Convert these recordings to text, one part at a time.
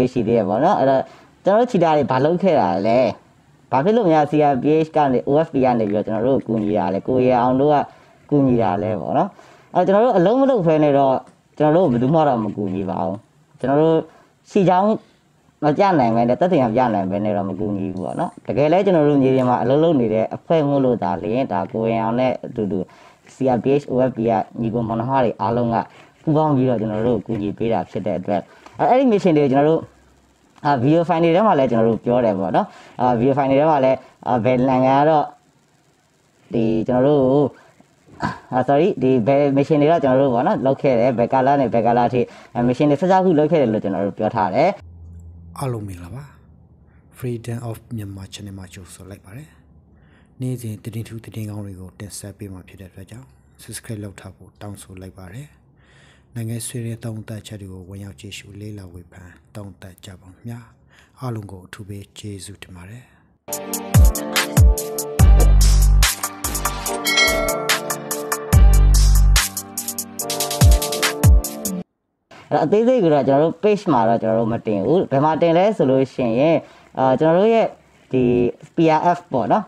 ရှိသေးတယ်ပေါ့နော်အဲ့တော့ကျွန်တော်တို့ချီတာတွေဘာလုပ်ခဲ့တာလဲဘာဖြစ်လို့များ CRPH ကနေ OFP ကနေပြီးတော့ကျွန်တော်တို့ကူညီရလဲကိုရအောင်တို့ကကူညီတာလဲပေါ့နော်အဲ့ကျွန်တော်တို့အလုံးမလုပ်ဖဲနေတော့ကျွန်တော်တို့ဘယ်သူမှတော့မကူညီပါဘူးကျွန်တော်တို့စီချောင်းမကြနိုင်ပဲနဲ့တက်တင်အောင်ပြနိုင်ပဲနဲ့တော့မကူညီဘူးပေါ့နော်တကယ်လဲကျွန်တော်တို့ညီတွေမှာအလုံးလုံးနေတဲ့အဖွဲ့မှုလို့ဒါလရင်ဒါကိုရအောင်နဲ့အတူတူ CRPH OFP ကညီကိုမောင်နှမတွေအားလုံးကပူးပေါင်းပြီးတော့ကျွန်တော်တို့ကူညီပေးတာဖြစ်တဲ့အတွက်အဲ့ဒီ mission တွေကျွန်တော်တို့video file တွေထဲမှာလည်းကျွန်တော်တို့ပြောတယ်ပေါ့နော် video file တွေထဲမှာလည်းဘယ်နိုင်ငံကတော့ဒီကျွန်တော်တို့sorry ဒီဘယ် mission တွေတော့ကျွန်တော်တို့ပေါ့နော်လောက်ခဲ့တယ်ဘယ်ကာလာနဲ့ဘယ်ကာလာအထိ mission တွေဆက်စားခုလောက်ခဲ့တယ်လို့ကျွန်တော်တို့ပြောထားတယ်အားလုံးမင်္ဂလာပါ Freedom of Myanmar Channel မှာကြိုဆိုလိုက်ပါတယ်နေ့စဉ်တင်ထူးတင်ကောင်းတွေကိုတင်ဆက်ပေးမှာဖြစ်တဲ့အတွက်ကြောင့် subscribe လုပ်ထားဖို့တောင်းဆိုလိုက်ပါတယ်နိုင်ငံဆွေရဲတောင်းတချက်တွေကိုဝင်ရောက်ကြည့်ရှုလေ့လာဝေဖန်တောင်းတကြပါမျှအားလုံးကိုအထူးပဲကျေးဇူးတင်ပါတယ်အသေးစိတ်ကတော့ကျွန်တော်တို့ page မှာတော့ကျွန်တော်တို့မတင်ဘူးဘယ်မှာတင်လဲဆိုလို့ရှိရင်ကျွန်တော်တို့ရဲ့ဒီ PRF ပေါ့နော်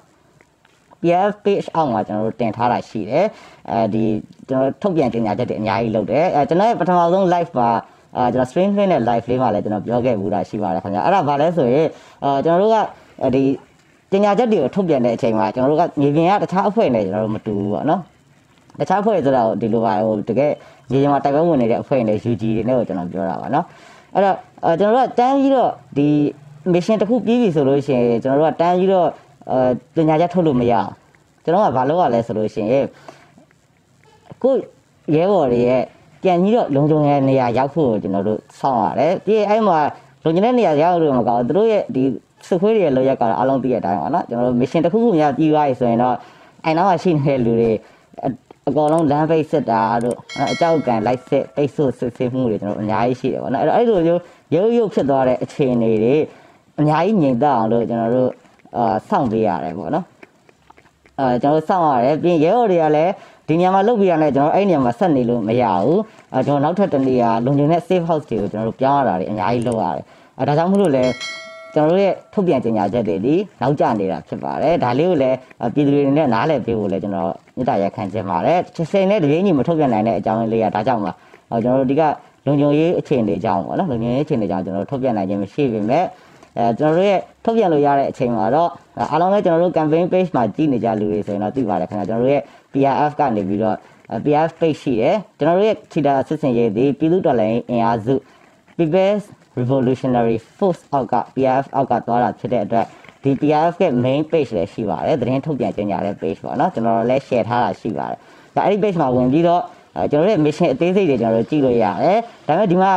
PRF page အောက်မှာကျွန်တော်တို့တင်ထားတာရှိတယ်ဒီကျွန်တော်ထုတ်ပြန်ကြေညာချက်တွေအများကြီးလုပ်တယ်ကျွန်တော်ရဲ့ပထမဆုံး live ပါကျွန်တော် stream နဲ့ live လေးမှာလည်းကျွန်တော်ပြောခဲ့ဘူးတာရှိပါတယ်ခင်ဗျာအဲ့ဒါဘာလဲဆိုရင်ကျွန်တော်တို့ကဒီကြေညာချက်တွေကိုထုတ်ပြန်တဲ့အချိန်မှာကျွန်တော်တို့ကမြေပြင်ကတခြားအဖွဲ့နဲ့ကျွန်တော်တို့မတူဘူးပေါ့နော်တခြားအဖွဲ့ဆိုတော့ဒီလိုပါဟိုတကယ်ရေမှာတိုက်ပွဲဝင်နေတဲ့အဖွဲ့နဲ့ UG တွေနဲ့ကိုကျွန်တော်ပြောတာပါနော်အဲ့တော့ကျွန်တော်တို့ကတန်းပြီးတော့ဒီ mission တစ်ခုပြီးပြီဆိုလို့ရှိရင်ကျွန်တော်တို့ကတန်းပြီးတော့ပညာချက်ထုတ်လို့မရအောင်ကျွန်တော်ကဘာလုပ်ရလဲဆိုလို့ရှိရင်ကိုရဲဘော်တွေရဲ့ပြန်ပြီးတော့လုံခြုံတဲ့နေရာရောက်ဖို့ကျွန်တော်တို့စောင့်ရတယ်ပြီးအဲ့မှာလုံခြုံတဲ့နေရာရောက်လို့မကောင်းသူတို့ရဲ့ဒီစစ်ခွေးတွေရဲ့လောက်ရက်ကတော့အားလုံးသိတဲ့အတိုင်းပါနော်ကျွန်တော်တို့ mission တစ်ခုခုများပြီးသွားပြီဆိုရင်တော့အဲ့နောက်မှာရှိနေတဲ့လူတွေအကောင်လုံးလမ်းပိတ်စစ်တာတို့အကြောက်ကန်လိုက်စစ်ပိတ်ဆို့စစ်ဆေးမှုတွေကျွန်တော်အများကြီးရှိတယ်ပေါ့နော်အဲ့လိုမျိုးရုပ်ဖြစ်သွားတဲ့အခြေအနေတွေအများကြီးငြိမ်သက်အောင်လို့ကျွန်တော်တို့စောင့်ပေးရတယ်ပေါ့နော်ကျွန်တော်စောင့်ရတယ်ပြီးရဲဘော်တွေကလည်းဒီနေရာမှာလုတ်ပြရတဲ့ကျွန်တော်အဲ့နေရာမှာဆက်နေလို့မရဘူးကျွန်တော်နောက်ထပ်တစ်နေရာလုံခြုံတဲ့ safe house တွေကိုကျွန်တော်တို့ပြောင်းရတာတွေအများကြီးလုပ်ရတယ်ဒါကြောင့်မို့လို့လည်းကျွန်တော်တို့ရဲ့ထုတ်ပြန်ကြေညာချက်တွေဒီနောက်ကျနေတာဖြစ်ပါတယ်ဒါလေးကိုလည်းပြည်သူတွေနဲ့နားလည်ပေးဖို့လည်းကျွန်တော်မြစ်တာရက်ခံချင်ပါတယ်စိန်နဲ့တပြေးညီမထုတ်ပြန်နိုင်တဲ့အကြောင်းလေးကဒါကြောင့်ပါကျွန်တော်တို့ဒီကလုံခြုံရေးအခြေအနေအကြောင်းပေါ့နော်လုံခြုံရေးအခြေအနေအကြောင်းကျွန်တော်တို့ထုတ်ပြန်နိုင်ခြင်းမရှိပေမဲ့ကျွန်တော်တို့ရဲ့ထုတ်ပြန်လို့ရတဲ့အချိန်မှာတော့အားလုံးလည်းကျွန်တော်တို့ campaign page မှာကြည့်နေကြလူတွေဆိုရင်တော့သိပါတယ်ခင်ဗျာကျွန်တော်တို့ရဲ့ PRF ကနေပြီးတော့ PRF page ရှိတယ်ကျွန်တော်တို့ရဲ့ချီတာစစ်စင်ရေးဒီပြည်သူ့တော်လှန်ရေးအင်အားစု People's Revolutionary Force အောက်က PRF အောက်ကသွားတာဖြစ်တဲ့အတွက်ဒီ PRF ရဲ့ main page လည်းရှိပါတယ်သတင်းထုတ်ပြန်ကြေညာတဲ့ page ပေါ့နော်ကျွန်တော်တို့လည်း share ထားတာရှိပါတယ်ဒါအဲ့ဒီ page မှာဝင်ပြီးတော့ကျွန်တော်တို့ရဲ့ mission အသေးစိတ်တွေကျွန်တော်တို့ကြည့်လို့ရတယ်ဒါပေမဲ့ဒီမှာ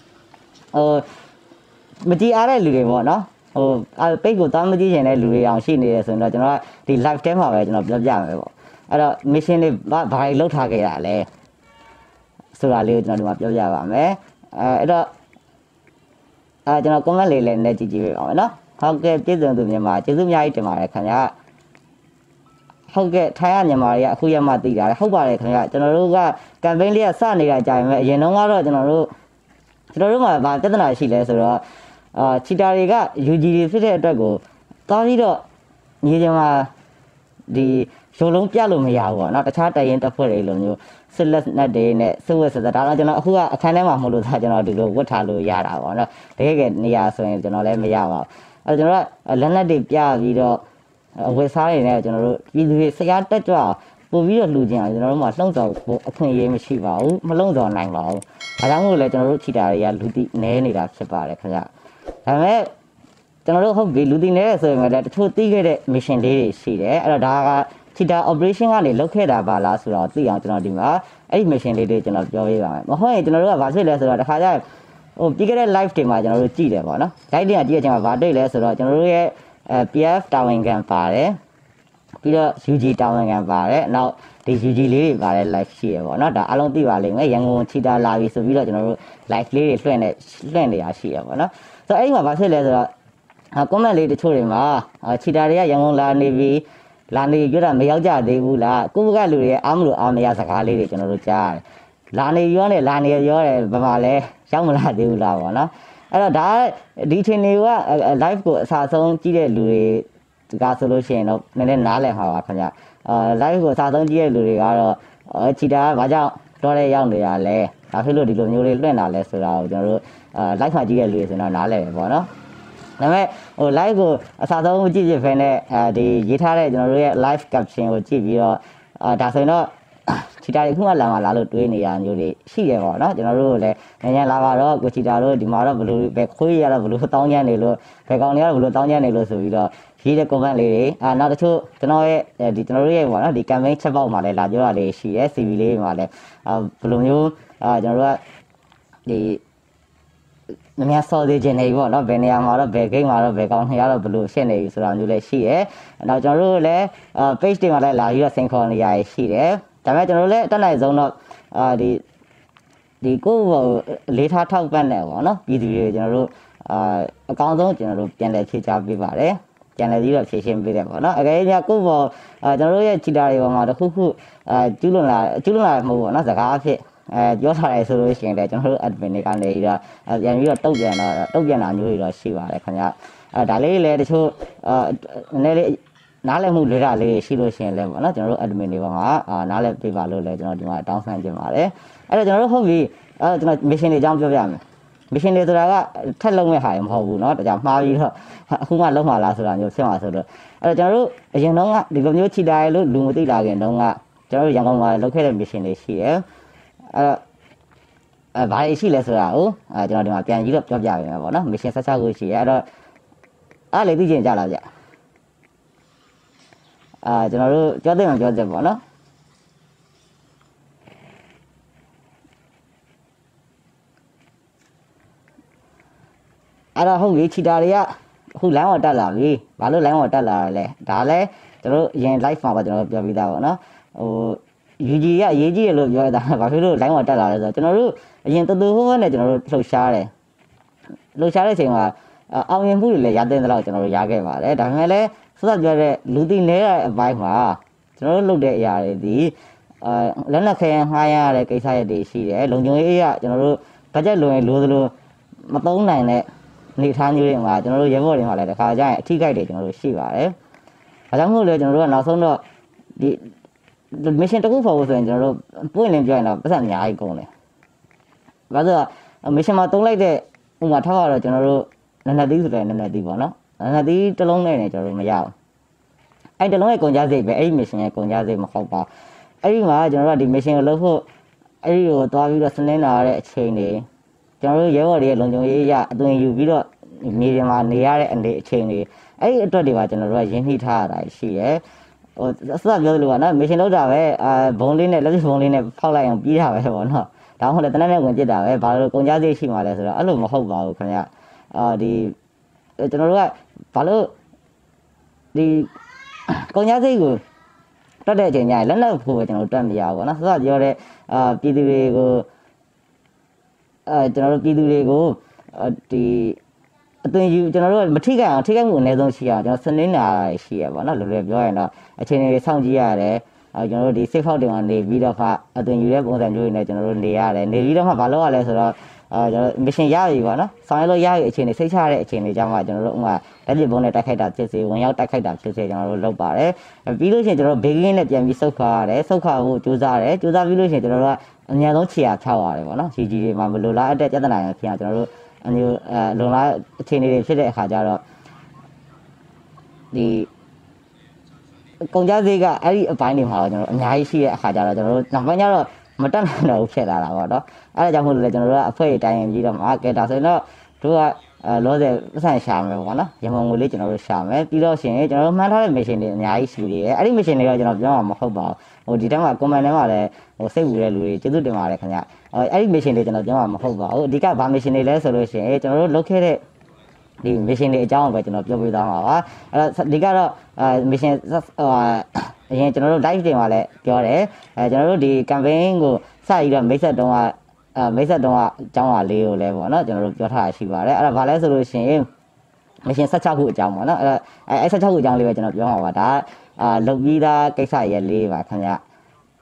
မကြည့်အားတဲ့လူတွေပေါ့နော်ပိတ်ကိုတောင်းမကြည့်ချင်တဲ့လူတွေအောင်ရှိနေတယ်ဆိုရင်တော့ကျွန်တော်ကဒီ live ထဲမှာပဲကျွန်တော်ပြောပြမယ်ပေါ့အဲ့တော့ mission တွေဘာတွေလုပ်ထားခဲ့တာလဲဆိုတာလေးကိုကျွန်တော်ဒီမှာပြောပြပါမယ်အဲ့တော့ကျွန်တော် comment လေးလည်းနဲ့ကြည့်ကြည့်ပေးပါမယ်နော်ဟုတ်ကဲ့ပြည်စုံသူမြန်မာကျေးဇူးအများကြီးတင်ပါတယ်ခင်ဗျာဟုတ်ကဲ့ထိုင်းရမြန်မာတွေကအခုရမှသိတာလေဟုတ်ပါတယ်ခင်ဗျာကျွန်တော်တို့က campaign လေးကစနေတာကြာပြီမဲ့အရင်တော့ကတော့ကျွန်တော်တို့မှာဗာပြဿနာရှိလဲဆိုတော့ချီတာတွေက UG တွေဖြစ်တဲ့အတွက်ကိုသွားပြီးတော့ညီချင်မှာဒီရုံလုံးပြလို့မရဘူးပေါ့နော်တခြားတိုင်ရင်တက်ဖွဲ့တွေလိုမျိုးစစ်လက်နက်တွေနဲ့စစ်ဝတ်စတာဒါတော့ကျွန်တော်အခုကအခန်းထဲမှာမဟုတ်လို့ဒါကျွန်တော်ဒီလိုဝတ်ထားလို့ရတာပေါ့နော်တကယ်နေရာဆိုရင်ကျွန်တော်လည်းမရပါဘူးကျွန်တော်ကလက်နက်တွေပြပြီးတော့ဝတ်စားတွေနဲ့ကျွန်တော်တို့ပြည်သူတွေဆရာတက်ကြွပို့ပြီးတော့လူချင်းအောင်ကျွန်တော်တို့မှာလှုံ့ဆော်အခွင့်အရေးမရှိပါဘူးမလှုံ့ဆော်နိုင်ပါဘူးဒါကြောင့်မို့လဲကျွန်တော်တို့ချီတာတွေကလူတိနဲနေတာဖြစ်ပါတယ်ခင်ဗျဒါပေမဲ့ကျွန်တော်တို့ဟုတ်ပြီလူတိနဲတယ်ဆိုရင်လည်းတချို့သိခဲ့တဲ့ mission လေးတွေရှိတယ်အဲ့တော့ဒါကချီတာ operation ကနေလုပ်ခဲ့တာပါလားဆိုတော့သိအောင်ကျွန်တော်ဒီမှာအဲ့ဒီ mission လေးတွေကျွန်တော်ပြောပေးပါမယ်မဟုတ်ရင်ကျွန်တော်တို့ကဘာဖြစ်လဲဆိုတော့တခါကျပြီးခဲ့တဲ့ live တွေမှာကျွန်တော်တို့ကြည့်တယ်ပေါ့နော် live တွေကကြည့်တဲ့အချိန်မှာဘာတွေ့လဲဆိုတော့ကျွန်တော်တို့ရဲ့PF တာဝန်ခံပါတယ်ပြီးတော့ UG တာဝန်ခံပါတယ်နောက်ဒီ UG လေးတွေပါတယ် live ရှိရပေါ့နော်ဒါအားလုံးသိပါလိမ့်မယ်ရန်ကုန်ချီတာလာပြီဆိုပြီးတော့ကျွန်တော်တို့ live လေးတွေလွှင့်နေတာရှိရပေါ့နော်ဆိုတော့အဲ့ဒီမှာဘာဖြစ်လဲဆိုတော့ comment လေးတချို့တွေမှာချီတာတွေကရန်ကုန်လာနေပြီလာနေကြတာမရောက်ကြသေးဘူးလားကိုကလူတွေအားမလို့အားမရစကားလေးတွေကျွန်တော်တို့ကြားရတယ်လာနေရောနဲ့လာနေရောတယ်ဘာမှလဲရောက်မလာသေးဘူးလားပေါ့နော်အဲ့တော့ဒါဒီထင်တွေက live ကိုအစားဆုံးကြည့်တဲ့လူတွေကဆိုလို့ရှိရင်တော့နည်းနည်းနားလည်မှာပါခင်ဗျlive ကိုအစားဆုံးကြည့်တဲ့လူတွေကတော့ချီတာကဘာကြောင့်တော့တဲ့ရောက်နေရလဲဒါဖြစ်လို့ဒီလိုမျိုးလေးလွှင့်တာလဲဆိုတာကိုကျွန်တော်တို့ live မှာကြည့်တဲ့လူတွေဆိုတော့နားလည်ပဲပေါ့နော်ဒါပေမဲ့ဟို live ကိုအစားဆုံးကြည့်ဖြစ်ဖ ೇನೆ ဒီရေးထားတဲ့ကျွန်တော်တို့ရဲ့ live caption ကိုကြည့်ပြီးတော့ဒါဆိုရင်တော့ချီတာတွေခုမှလာလို့တွေးနေရမျိုးတွေရှိရပေါ့နော်ကျွန်တော်တို့လည်းညညလာပါတော့ကိုချီတာတို့ဒီမှာတော့ဘလို့ပဲခွေးရတော့ဘလို့တောင်းကျမ်းနေလို့ဘယ်ကောင်တွေကတော့ဘလို့တောင်းကျမ်းနေလို့ဆိုပြီးတော့ရေးတဲ့ comment လေးတွေနောက်တချို့ကျွန်တော်ရဲ့ဒီကျွန်တော်တို့ရဲ့ပေါ့နော်ဒီ campaign chat box မှာလည်းလာပြောတာလေးရှိတယ် CV လေးမှာလည်းဘလို့မျိုးကျွန်တော်တို့ကဒီနည်းနည်းစောသေးခြင်းနေပေါ့နော်ဘယ်နေရာမှာတော့ဘယ် game မှာတော့ဘယ်ကောင်တွေကတော့ဘလို့ရှင်းနေပြီဆိုတာမျိုးလည်းရှိတယ်နောက်ကျွန်တော်တို့လည်း page တွေမှာလည်းလာပြီးတော့စင်ခေါ်နေရရှိတယ်ဒါပေမဲ့ကျွန်တော်တို့လည်းတက်နိုင်ဆုံးတော့ဒီကိုလေးထားထောက်ပတ်နေပေါ့နော်ပြည်သူတွေကျွန်တော်တို့အကောင်းဆုံးကျွန်တော်တို့ပြန်လည်ဖြေချပေးပါတယ်ပြန်လည်ပြီးတော့ဖြေရှင်းပေးတယ်ပေါ့နော်အကယ်၍ကိုကျွန်တော်တို့ရဲ့ချီတာတွေပေါ်မှာတခုခုကျူးလွန်လာမဟုတ်ဘူးပေါ့နော်စကားအဖြစ်ပြောထားတယ်ဆိုလို့ရှိရင်လည်းကျွန်တော်တို့ admin တွေကနေပြီးတော့ပြန်ပြီးတော့တုတ်ပြန်တာမျိုးတွေတော့ရှိပါတယ်ခင်ဗျဒါလေးလည်းတချို့နည်းနည်းလေးနားလည်မှုလွဲတာလေးရှိလို့ရှိရင်လည်းပေါ့နော်ကျွန်တော်တို့ admin တွေပေါ်မှာနားလည်ပေးပါလို့လည်းကျွန်တော်ဒီမှာတောင်းဆန်းချင်ပါတယ်အဲ့တော့ကျွန်တော်တို့ဟုတ်ပြီကျွန်တော် mission တွေအကြောင်းပြောပြမယ် mission တွေဆိုတာကထက်လုံးမဲ့ဟာရမဟုတ်ဘူးเนาะဒါကြောင့်မှားပြီးတော့အခုမှလုံးမှာလားဆိုတာမျိုးဖြစ်မှာဆိုတော့အဲ့တော့ကျွန်တော်တို့အရင်တော့ကဒီလိုမျိုးချီတာရလို့လူမသိလာခင်တုန်းကကျွန်တော်တို့ရန်ကုန်မှာလုပ်ခဲ့တဲ့ mission တွေရှိတယ်အဲ့တော့ဘာတွေရှိလဲဆိုတာကိုကျွန်တော်ဒီမှာပြန်ပြီးတော့ပြောပြပေးမယ်ပေါ့နော် mission 16ခုရှိရအဲ့တော့အားလေသိချင်ကြလားဗျကျွန်တော်တို့ပြောတဲ့ပေါ့နော်အဲ့တော့ဟုတ်ပြီချီတာတွေကအခု line ပေါ်တက်လာပြီဘာလို့ line ပေါ်တက်လာရလဲဒါလည်းကျွန်တော်တို့အရင် live မှာပါကျွန်တော်တို့ပြောပြီးသားပေါ့နော်ဟို UG ကအရေးကြီးရလို့ပြောရတာဘာဖြစ်လို့ line ပေါ်တက်လာလဲဆိုတော့ကျွန်တော်တို့အရင်တူဟိုးနဲ့ကျွန်တော်တို့လှုပ်ရှားတဲ့အချိန်မှာအောင်မြင်မှုတွေလည်းရတဲ့တော့ကျွန်တော်တို့ရခဲ့ပါတယ်ဒါပေမဲ့လည်းစသပြောတဲ့လူသိနေတဲ့အပိုင်းမှာကျွန်တော်တို့လုပ်တဲ့အရာတွေဒီလက်နက်ခဲငှားရတဲ့ကိစ္စရပ်တွေရှိတယ်လုံခြုံရေးအရာကျွန်တော်တို့ဘတ်ဂျက်လိုရင်လိုသလိုမသုံးနိုင်တဲ့နေထားမျိုးတွေမှာကျွန်တော်တို့ရဲဘော်တွေမှာလည်းတခါကျရင်အထီးကိုက်တွေကျွန်တော်တို့ရှိပါတယ်။ဒါကြောင့်မို့လို့ကျွန်တော်တို့ကနောက်ဆုံးတော့ဒီ mission တစ်ခုပေါ်ဖို့ဆိုရင်ကျွန်တော်တို့ပွင့်လင်းပြောရင်တော့ပတ်စံအများကြီးကုန်တယ်။ဘာလို့လဲ mission မှာတုံးလိုက်တဲ့ဥပမာထောက်ရတော့ကျွန်တော်တို့နနသီးဆိုတဲ့နနသီးပေါ့နော်။နနသီးတစ်လုံးနဲ့ကျွန်တော်တို့မရဘူး။အဲ့တစ်လုံးရဲ့ကုန်ကြစိတ်ပဲအဲ့ဒီ mission ရဲ့ကုန်ကြစိတ်မဟုတ်ပါ။အဲ့ဒီမှာကျွန်တော်တို့ဒီ mission ကိုလုပ်ဖို့အဲ့ဒီကိုသွားပြီးတော့စနင်းလာတဲ့အချိန်တွေကျွန်တော်တို့ရဲဘော်တွေရဲ့လုံခြုံရေးအရာအသွင်ယူပြီးတော့မြေပြင်မှာနေရတဲ့အနေအချိန်တွေအဲ့ဒီအတွက်တွေပါကျွန်တော်တို့ကရင်းနှီးထားရတာရှိတယ်ဟိုအစပြောသလိုကနော်မရှင်လောက်တာပဲဘုံလေးနဲ့လက်ရှိဘုံလေးနဲ့ဖောက်လိုက်အောင်ပြီးတာပဲပေါ့နော်ဒါမှမဟုတ်လည်းတနက်နဲ့ဝင်ပြစ်တာပဲဘာလို့ကုန်ကြစိတ်ရှိမှလဲဆိုတော့အဲ့လိုမဟုတ်ပါဘူးခင်ဗျဒီကျွန်တော်တို့ကဘာလို့ဒီကုန်ကြစိတ်ကိုတက်တဲ့အချိန်ညလက်လက်ဖို့ပဲကျွန်တော်တို့တက်မရဘူးပေါ့နော်စစပြောတဲ့ပြည်သူတွေကိုကျွန်တော်တို့ပြည်သူတွေကိုဒီအသွင်ယူကျွန်တော်တို့မထိခိုက်အောင်ထိခိုက်မှုအနည်းဆုံးရှိအောင်ကျွန်တော်စနစ်နာရှိရပါတော့လွယ်လွယ်ပြောရင်တော့အချိန်တွေစောင့်ကြည့်ရတယ်ကျွန်တော်တို့ဒီ safe house တွေမှာနေပြီးတော့မှအသွင်ယူတဲ့ပုံစံမျိုးတွေနဲ့ကျွန်တော်တို့နေရတယ်နေပြီးတော့မှမလုပ်ရလဲဆိုတော့ကျွန်တော် mission ရပြီပေါ့နော်ဆောင်ရွက်လို့ရပြီအချိန်တွေစိတ်ချရတဲ့အချိန်တွေကြောင့်မှကျွန်တော်တို့ဥမာလက်ပစ်ပုံးနဲ့တိုက်ခိုက်တာဖြစ်စေဝင်ရောက်တိုက်ခိုက်တာဖြစ်စေကျွန်တော်တို့လုပ်ပါတယ်ပြီးလို့ရှိရင်ကျွန်တော်ဘေးကင်းနဲ့ပြန်ပြီးဆုတ်ခွာရတယ်ဆုတ်ခွာဖို့ကြိုးစားပြီးလို့ရှိရင်ကျွန်တော်တို့ကအများဆုံးခြေရာချောက်ရတယ်ပေါ့နော် GG တွေမှာမလိုလားတဲ့ပြဿနာတွေဖြစ်အောင်ကျွန်တော်တို့အမျိုးလုံလားအခြေအနေတွေဖြစ်တဲ့အခါကျတော့ဒီကုန်ကြစိတ်ကအဲ့ဒီအပိုင်းတွေမှာတော့ကျွန်တော်အများကြီးရှိတဲ့အခါကျတော့ကျွန်တော်တို့နောက်ပိုင်းကျတော့မတက်နိုင်တော့ဘူးဖြစ်လာတာပေါ့နော်အဲ့ဒါကြောင့်မို့လို့လေကျွန်တော်တို့ကအဖွဲတိုင်ရင်ပြီးတော့မှာကဲဒါဆိုရင်တော့တို့ကလောဆယ်ပတ်စံရှာမယ်ပေါ့နော်ရမုံငွေလေးကျွန်တော်တို့ရှာမယ်ပြီးတော့ရှင်ကျွန်တော်တို့မှန်းထားတဲ့ mission တွေအများကြီးရှိသေးတယ်အဲ့ဒီ mission တွေတော့ကျွန်တော်ပြောမှာမဟုတ်ပါဘူးဟိုဒီတက်မှာ comment ထဲမှာလည်းဟိုစိတ်ဝူတဲ့လူတွေကျေးဇူးတင်ပါတယ်ခင်ဗျအဲ့ဒီ mission တွေကျွန်တော်ပြောမှာမဟုတ်ပါဘူးအဓိကဘာ mission တွေလဲဆိုလို့ရှင်ကျွန်တော်တို့လုပ်ခဲ့တဲ့ဒီ mission တွေအကြောင်းပဲကျွန်တော်ပြောပြသွားမှာပါအဲ့တော့ဒီကတော့ mission အရင်ကျွန်တော်တို့ live တွေမှာလည်းပြောတယ်ကျွန်တော်တို့ဒီ campaign ကိုစပြီးတော့မိတ်ဆက်တုံးကအကြောင်းအလေးကိုလည်းပေါ့နော်ကျွန်တော်တို့ပြောထားရရှိပါတယ်အဲ့ဒါဘာလဲဆိုလို့ရှိရင် mission 16ခုအကြောင်းပေါ့နော်အဲ့16ခုအကြောင်းလေးပဲကျွန်တော်ပြောမှာပါဒါလုတ်ပြီးသားကိစ္စရဲ့လေးပါခင်ဗျ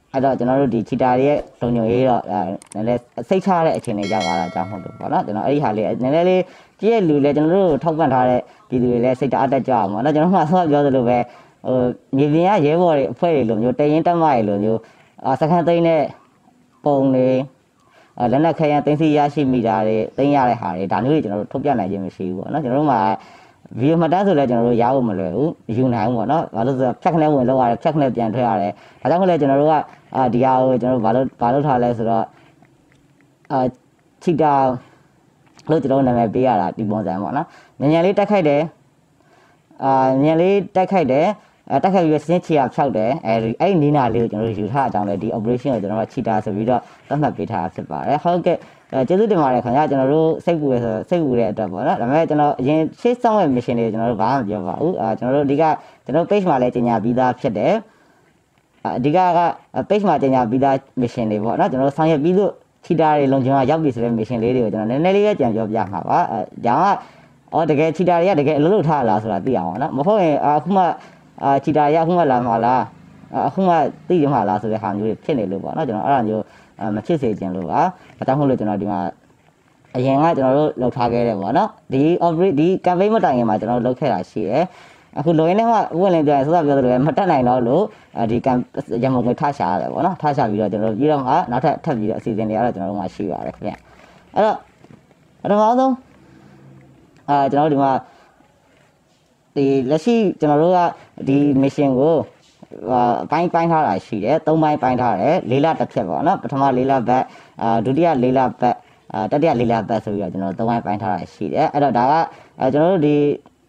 အဲ့တော့ကျွန်တော်တို့ဒီချီတာရဲ့လုံညုံရေးတော့နည်းနည်းစိတ်ချတဲ့အခြေအနေရောက်လာတာကြောင့်ဟုတ်လို့ပေါ့နော်ကျွန်တော်အဲ့ဒီဟာလေးနည်းနည်းလေးကြည့်ရလူလဲကျွန်တော်တို့ထောက်ပံ့ထားတဲ့ပြည်သူတွေလည်းစိတ်အားတက်ကြအောင်ပေါ့နော်ကျွန်တော်မှဆောပြောသလိုပဲဟိုမြေပြင်ကရဲဘော်တွေအဖွဲ့တွေလိုမျိုးတရင်တက်မတွေလိုမျိုးစခန်းသိမ်းတဲ့ပုံတွေလက်နက်ခဲယမ်းသိမ်းဆီးရရှိမိတာတွေသိမ်းရတဲ့ဟာတွေဒါမျိုးတွေကျွန်တော်တို့ထုတ်ပြနိုင်ခြင်းမရှိဘူးပေါ့နော်ကျွန်တော်တို့မှာဗီဒီယိုမှတ်တမ်းဆိုလဲကျွန်တော်တို့ရဖို့မလွယ်ဘူးယူနိုင်ဘူးပေါ့နော်ဘာလို့ဆိုဖြတ်ခနဲ့ဝင်လောက်ရတယ်ဖြတ်ခနဲ့ပြန်ထွက်ရတယ်ဒါကြောင့်မလဲကျွန်တော်တို့ကဒီဟာကိုကျွန်တော်တို့ဘာလို့ထားလဲဆိုတော့ချီတာလို့ကျွန်တော်နာမည်ပေးရတာဒီပုံစံပေါ့နော်ညဉ့်လေးတက်ခိုက်တယ်ညဉ့်လေးတက်ခိုက်တယ်တက်ခိုက်ပြီးစင်းချီရဖြောက်တယ်အဲ့ဒီနီးနာလေးကိုကျွန်တော်တို့ယူထားအကြောင်းလဲဒီ operation ကိုကျွန်တော်တို့ချီတာဆိုပြီးတော့သတ်မှတ်ပေးထားဖြစ်ပါတယ်ဟုတ်ကဲ့ကျေးဇူးတင်ပါတယ်ခင်ဗျာကျွန်တော်တို့စိတ်ပူရဲဆိုစိတ်ပူတဲ့အတွက်ပေါ့နော်ဒါပေမဲ့ကျွန်တော်အရင်ရှေ့ဆောင်ရဲ့ mission တွေကျွန်တော်တို့ဘာမှမပြောပါဘူးကျွန်တော်တို့အဓိကကျွန်တော် page မှာလည်းကြီးညာပြီးသားဖြစ်တယ်အဓိက page မှာကြီးညာပြီးသား mission တွေပေါ့နော်ကျွန်တော်တို့ဆောင်ရွက်ပြီးလို့ချီတာတွေလုံခြုံအောင်ရောက်ပြီဆိုတဲ့ mission လေးတွေကိုကျွန်တော်နည်းနည်းလေးပဲကြံပြောပြမှာပါဒါကတကယ်ချီတာတွေကတကယ်အလုပ်လုပ်ထားလားဆိုတာသိအောင်ပေါ့နော်မဟုတ်ရင်အခုမှချီတာရအခုမှလာမှာလားအခုမှသိရမှာလားဆိုတဲ့ဟာမျိုးတွေဖြစ်နေလို့ပေါ့နော်ကျွန်တော်အဲ့ဒါမျိုးမဖြစ်စေချင်လို့ပါဒါကြောင့်မို့လို့ကျွန်တော်ဒီမှာအရင်ကကျွန်တော်တို့လုပ်ထားခဲ့တယ်ပေါ့နော်ဒီ campaign မတိုင်ခင်မှာကျွန်တော်တို့လုပ်ခဲ့တာရှိတယ်အခုလိုရင်းနဲ့မှဝင်လင်းပြန်ဆိုတာပြောသလိုပဲမတက်နိုင်တော့လို့ဒီရမုံကိုထားရှာရတယ်ပေါ့နော်ထားရှာပြီးတော့ကျွန်တော်တို့ပြီးတော့မှနောက်ထပ်ပြီးတော့အစီအစဉ်တွေကတော့ကျွန်တော်တို့မှရှိပါတယ်ခင်ဗျအဲ့တော့ပထမဆုံးကျွန်တော်တို့ဒီမှာဒီလက်ရှိကျွန်တော်တို့ကဒီ mission ကိုပိုင်းထားတာရှိတယ်၃ပိုင်းထားတယ်၄လတစ်ဖြတ်ပေါ့နော်ပထမ၄လဘက်ဒုတိယ၄လဘက်တတိယ၄လဘက်ဆိုပြီးတော့ကျွန်တော်၃ပိုင်းထားတာရှိတယ်အဲ့တော့ဒါကကျွန်တော်တို့ဒီ